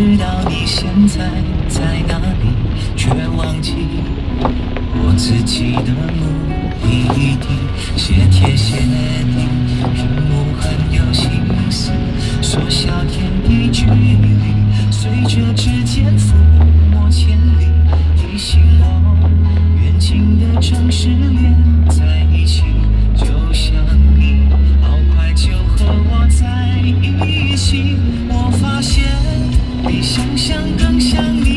知道你现在在哪里，却忘记我自己的目的地。写天写地，屏幕很有心思，缩小天地距离，随着指尖抚摸千里，提醒我远近的城市连在一起，就像你，好快就和我在一起。我发现比想象更像你。